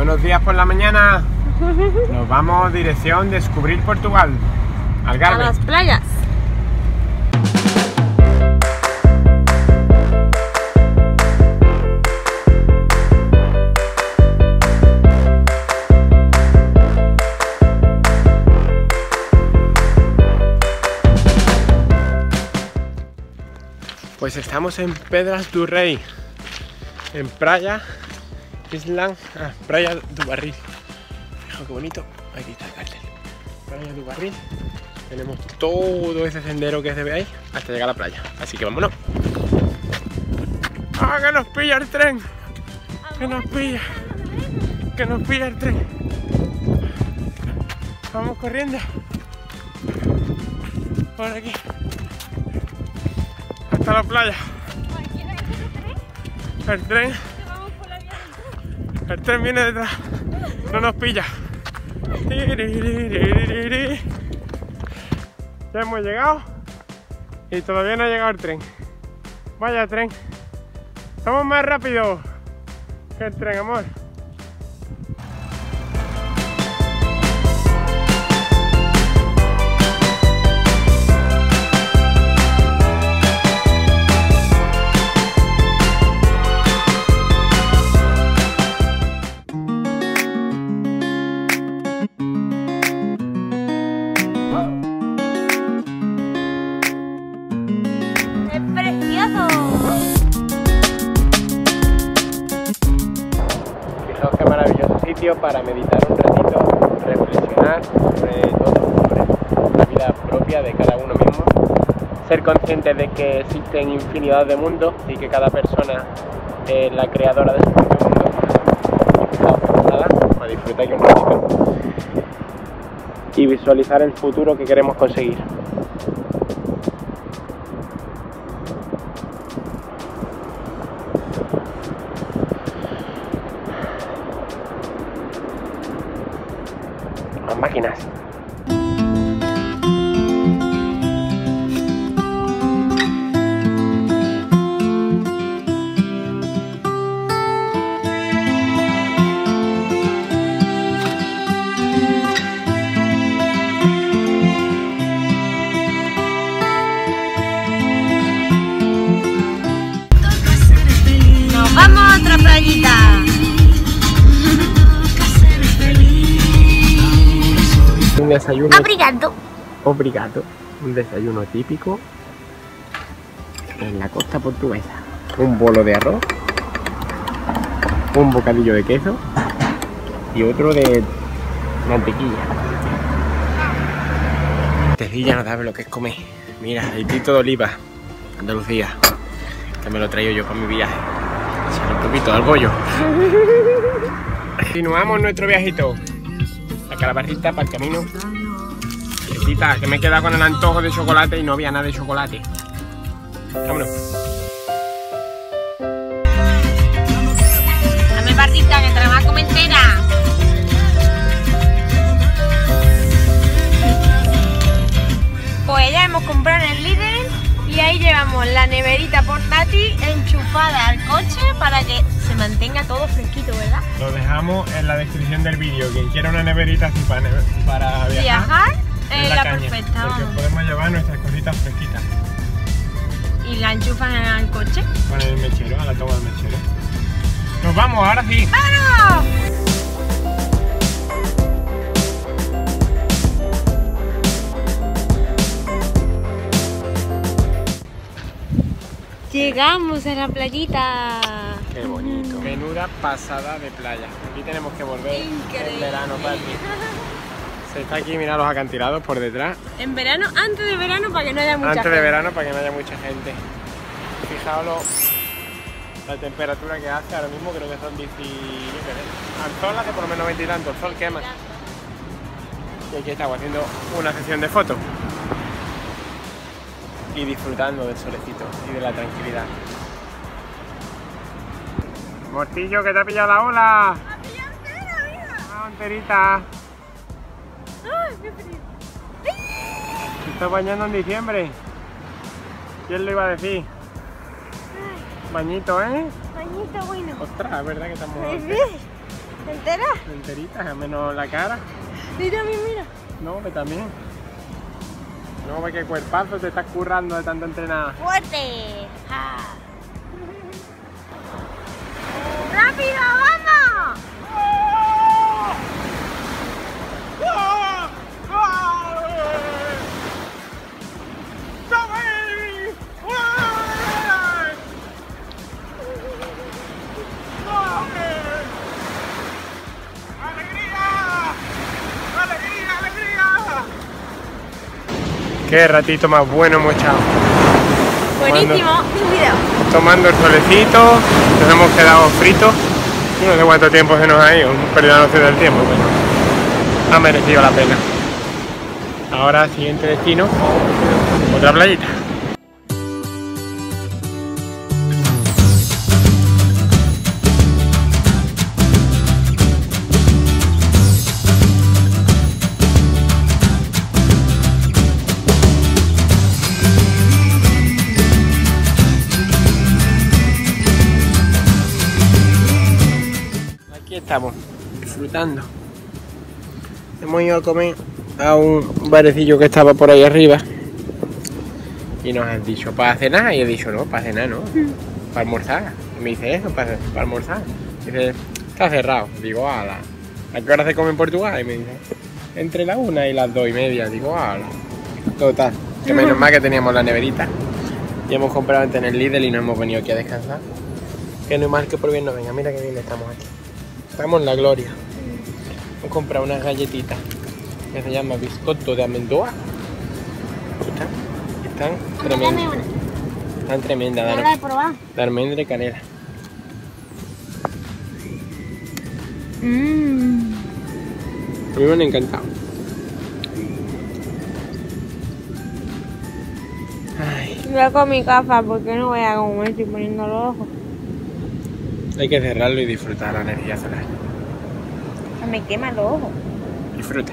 Buenos días por la mañana. Nos vamos dirección descubrir Portugal, Algarve. A las playas. Pues estamos en Pedras do Rei, en Praia Praia do Barril. Fijaos qué bonito, aquí está el cartel. Praia do Barril. Tenemos todo ese sendero que se ve ahí hasta llegar a la playa. Así que vámonos. ¡Ah, que nos pilla el tren! ¡Que nos pilla! ¡Que nos pilla el tren! Vamos corriendo por aquí hasta la playa. El tren viene detrás, no nos pilla. Ya hemos llegado y todavía no ha llegado el tren. Vaya tren, somos más rápidos que el tren, amor. Fijaos qué maravilloso sitio para meditar un ratito, reflexionar sobre todo, sobre la vida propia de cada uno mismo, ser conscientes de que existen infinidad de mundos y que cada persona es la creadora de su propio mundo. Y fijaos qué pasada, para disfrutar aquí un ratito y visualizar el futuro que queremos conseguir. Las máquinas. Nos vamos a otra playita. Un desayuno Obrigado. un desayuno típico en la costa portuguesa. Un bolo de arroz, un bocadillo de queso y otro de mantequilla. Tecilla no sabe lo que es comer. Mira, aceitito de oliva, Andalucía, que me lo traigo yo para mi viaje. Echarle un poquito al bollo. Continuamos nuestro viajito. La calabarrita para el camino. Que me he quedado con el antojo de chocolate y no había nada de chocolate. Vámonos. Dame partita que te la vas a comer entera. Pues ya hemos comprado en el Lidl y ahí llevamos la neverita portátil enchufada al coche para que se mantenga todo fresquito, ¿verdad? Lo dejamos en la descripción del vídeo. Quien quiera una neverita así para viajar es la perfecta, porque vamos. podemos llevar nuestras cositas fresquitas. Y la enchufan al coche. Con el mechero, a la toma del mechero. Nos vamos, ahora sí. ¡Vámonos! Llegamos a la playita. Qué bonito. Menuda pasada de playa. Aquí tenemos que volver Increíble. en verano, papi. Se está aquí, mira los acantilados por detrás. En verano, antes de verano, para que no haya mucha Antes de gente. verano para que no haya mucha gente. Fijaos la temperatura que hace ahora mismo, creo que son 10 al sol hace por lo menos 20 y tanto, el sol quema. Y aquí estamos haciendo una sesión de fotos y disfrutando del solecito y de la tranquilidad. Mortillo, que te ha pillado la ola. ¡Me ha pillado entera, mira! Ah, enterita. ¡Ay, qué frío! Se está bañando en diciembre. ¿Quién lo iba a decir? Bañito, ¿eh? Bañito bueno. Ostras, es verdad que estamos... ¿Entera? Enteritas, al menos la cara. Mira, mira. No, que también. No, ve qué cuerpazo te estás currando de tanto entrenar. ¡Fuerte! ¡Ja! ¡Rápido, vamos! Qué ratito más bueno hemos echado. Buenísimo, mira. Tomando el solecito, nos hemos quedado fritos. No sé cuánto tiempo se nos ha ido, hemos perdido la noción del tiempo, pero ha merecido la pena. Ahora, siguiente destino, otra playita. Estamos disfrutando. Hemos ido a comer a un barecillo que estaba por ahí arriba y nos han dicho para cenar y he dicho no, para cenar no, para almorzar. Y me dice eso, para almorzar. Y dice, está cerrado. Digo, ala. ¿A qué hora se come en Portugal? Y me dice, entre las 1 y las 2 y media. Digo, ala. Total, que menos mal que teníamos la neverita y hemos comprado antes en el Lidl y nos hemos venido aquí a descansar. Que no es mal que por bien no venga. Mira que bien estamos aquí. Estamos en la gloria. Hemos comprado unas galletitas que se llama biscotto de amendoa. Están tremendas. Están tremendas. No la he probado. De almendra y canela. A mí me han encantado. Ay. Voy con mi gafa porque no voy a comer, estoy poniendo los ojos. Hay que cerrarlo y disfrutar la energía solar. Me quema los ojos. Disfruta.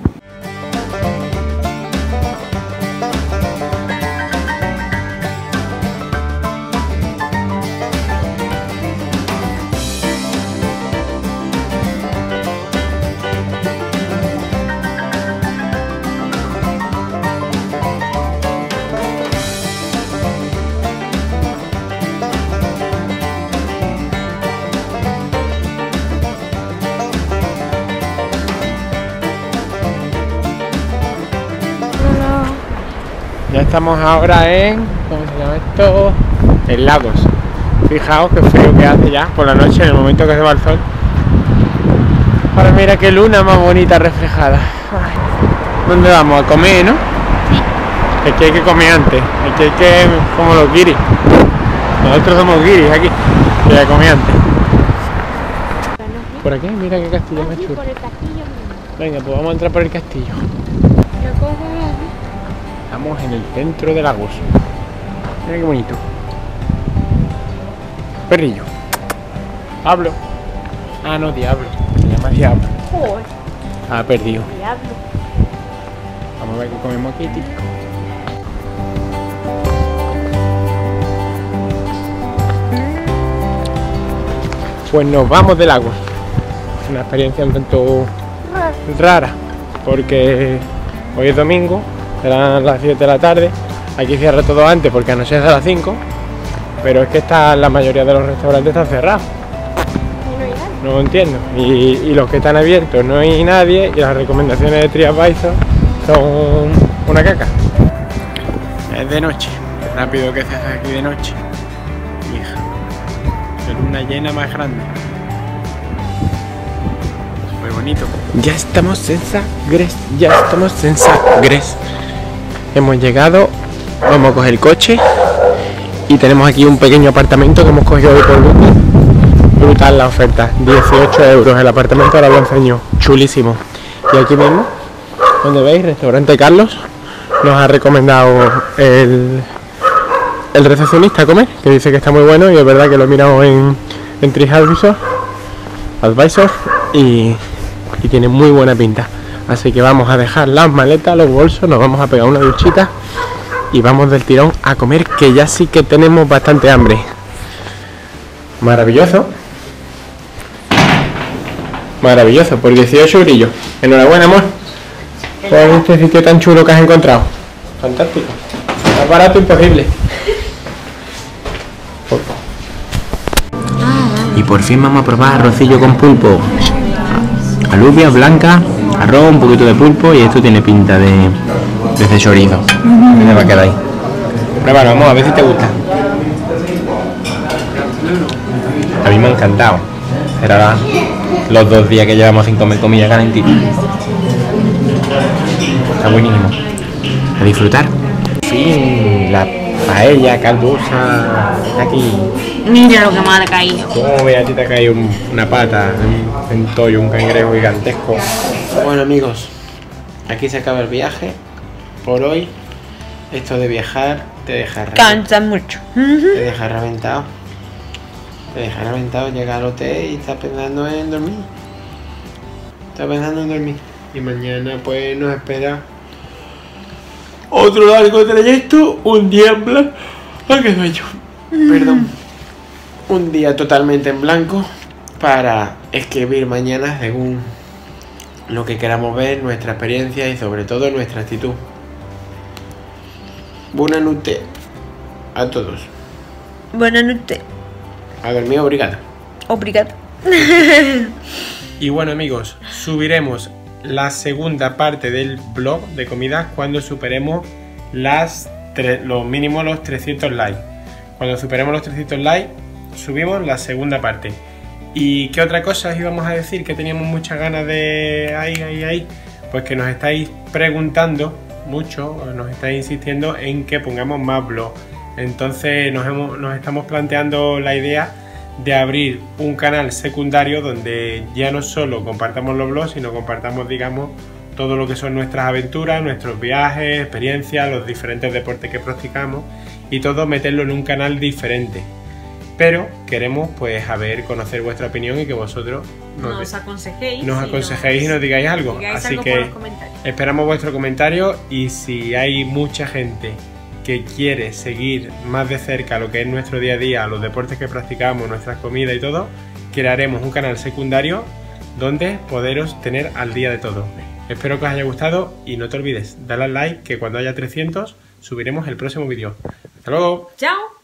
Ya estamos ahora en, ¿cómo se llama esto? En Lagos. Fijaos qué frío que hace ya por la noche, en el momento que se va el sol. Ahora mira qué luna más bonita reflejada. Ay. ¿Dónde vamos? A comer, ¿no? Sí. Aquí hay que comer antes. Aquí hay que, como los guiris. Nosotros somos guiris aquí. Que hay que comer antes. Por aquí, mira qué castillo más chulo. Por el castillo. Venga, pues vamos a entrar por el castillo. Estamos en el centro de Lagos. Mira qué bonito. Perrillo. Pablo. Ah, no, Diablo. Se llama Diablo. Joder. Ah, perdido. Diablo. Vamos a ver qué comemos aquí, típico. Pues nos vamos de Lagos. Una experiencia un tanto rara, porque hoy es domingo, serán las 7 de la tarde, aquí cierra todo antes porque anoche es a las 5, pero es que la mayoría de los restaurantes están cerrados. No lo entiendo. Y los que están abiertos no hay nadie y las recomendaciones de TripAdvisor son una caca. Es de noche, es rápido que se hace aquí de noche. Hija, es una llena más grande. Muy bonito. Ya estamos en Sagres, Hemos llegado, vamos a coger el coche y tenemos aquí un pequeño apartamento que hemos cogido hoy por Booking. Brutal la oferta, 18 euros el apartamento, ahora lo enseño, chulísimo. Y aquí mismo, donde veis, restaurante Carlos, nos ha recomendado el recepcionista a comer, que dice que está muy bueno y es verdad que lo he mirado en TripAdvisor y tiene muy buena pinta. Así que vamos a dejar las maletas, los bolsos, nos vamos a pegar una duchita y vamos del tirón a comer, que ya sí que tenemos bastante hambre. Maravilloso. Maravilloso, por 18 eurillos. Enhorabuena, amor, por este sitio tan chulo que has encontrado. Fantástico. Más barato imposible. Y por fin vamos a probar arrocillo con pulpo. Alubias blancas, arroz, un poquito de pulpo y esto tiene pinta de chorizo. Me va a quedar ahí. Pruébalo, vamos a ver si te gusta. A mí me ha encantado. Será los 2 días que llevamos sin comer comida calentita. Está buenísimo. A disfrutar. Sí, la paella caldosa está aquí. Mira lo que me ha caído. ¿Cómo ve? A ti te ha caído una pata, un centollo, un cangrejo gigantesco. Bueno, amigos, aquí se acaba el viaje por hoy. Esto de viajar te deja Cansa mucho. Te deja reventado. Te deja reventado, llegar al hotel y estás pensando en dormir. Estás pensando en dormir. Y mañana pues nos espera otro largo trayecto, un día en blanco. ¡Ay, qué sueño! Perdón. Un día totalmente en blanco para escribir mañana según lo que queramos ver, nuestra experiencia y sobre todo nuestra actitud. Buenas noches a todos. Buenas noches. A dormir, obrigado. Obrigado. Y bueno, amigos, subiremos la segunda parte del blog de comidas cuando superemos los mínimos los 300 likes. Cuando superemos los 300 likes, subimos la segunda parte. ¿Y qué otra cosa os íbamos a decir? Que teníamos muchas ganas de... Pues que nos estáis preguntando mucho, nos estáis insistiendo en que pongamos más blogs. Entonces nos estamos planteando la idea de abrir un canal secundario donde ya no solo compartamos los blogs, sino compartamos, digamos, todo lo que son nuestras aventuras, nuestros viajes, experiencias, los diferentes deportes que practicamos y todo meterlo en un canal diferente. Pero queremos pues conocer vuestra opinión y que vosotros nos aconsejéis y nos digáis algo. Así que esperamos vuestro comentario y si hay mucha gente que quiere seguir más de cerca lo que es nuestro día a día, los deportes que practicamos, nuestras comidas y todo, crearemos un canal secundario donde poderos tener al día de todo. Espero que os haya gustado y no te olvides, dale al like que cuando haya 300 subiremos el próximo vídeo. ¡Hasta luego! ¡Chao!